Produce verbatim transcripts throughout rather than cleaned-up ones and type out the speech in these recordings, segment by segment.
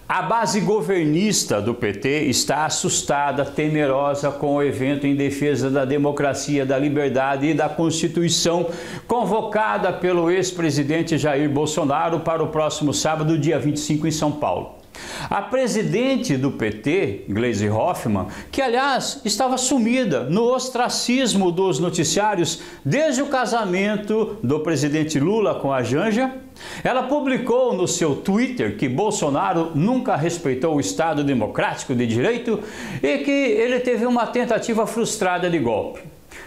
A base governista do P T está assustada, temerosa com o evento em defesa da democracia, da liberdade e da Constituição, convocada pelo ex-presidente Jair Bolsonaro para o próximo sábado, dia vinte e cinco, em São Paulo. A presidente do P T, Gleisi Hoffmann, que aliás estava sumida no ostracismo dos noticiários desde o casamento do presidente Lula com a Janja, ela publicou no seu Twitter que Bolsonaro nunca respeitou o Estado Democrático de Direito e que ele teve uma tentativa frustrada de golpe.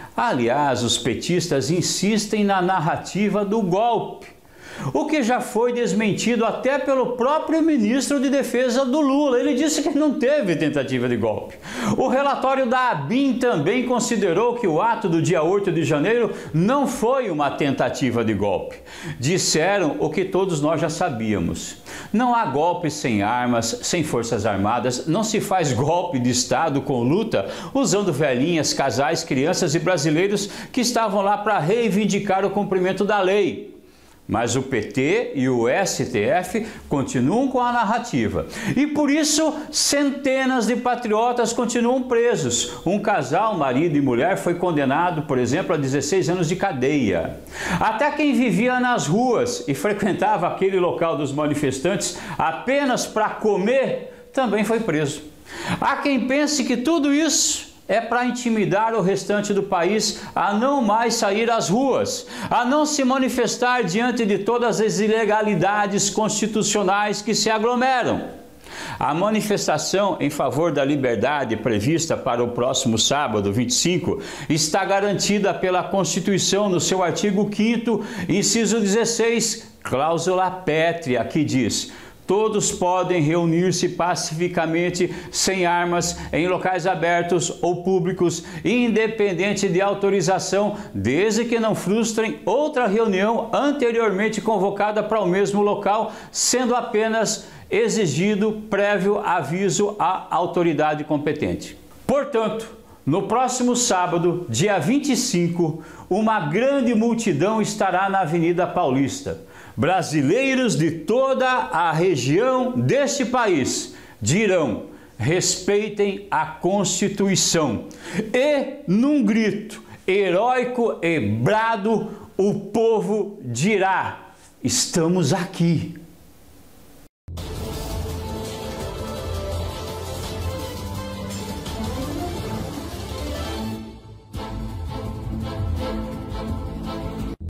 Aliás, os petistas insistem na narrativa do golpe, o que já foi desmentido até pelo próprio ministro de Defesa do Lula. Ele disse que não teve tentativa de golpe. O relatório da ABIN também considerou que o ato do dia oito de janeiro não foi uma tentativa de golpe. Disseram o que todos nós já sabíamos. Não há golpe sem armas, sem forças armadas, não se faz golpe de Estado com luta usando velhinhas, casais, crianças e brasileiros que estavam lá para reivindicar o cumprimento da lei. Mas o P T e o S T F continuam com a narrativa. E por isso, centenas de patriotas continuam presos. Um casal, marido e mulher, foi condenado, por exemplo, a dezesseis anos de cadeia. Até quem vivia nas ruas e frequentava aquele local dos manifestantes apenas para comer, também foi preso. Há quem pense que tudo isso é para intimidar o restante do país a não mais sair às ruas, a não se manifestar diante de todas as ilegalidades constitucionais que se aglomeram. A manifestação em favor da liberdade prevista para o próximo sábado, vinte e cinco, está garantida pela Constituição no seu artigo quinto, inciso dezesseis, cláusula pétrea, que diz: todos podem reunir-se pacificamente, sem armas, em locais abertos ou públicos, independente de autorização, desde que não frustrem outra reunião anteriormente convocada para o mesmo local, sendo apenas exigido prévio aviso à autoridade competente. Portanto, no próximo sábado, dia vinte e cinco, uma grande multidão estará na Avenida Paulista. Brasileiros de toda a região deste país dirão: respeitem a Constituição. E, num grito heróico e brado, o povo dirá: estamos aqui.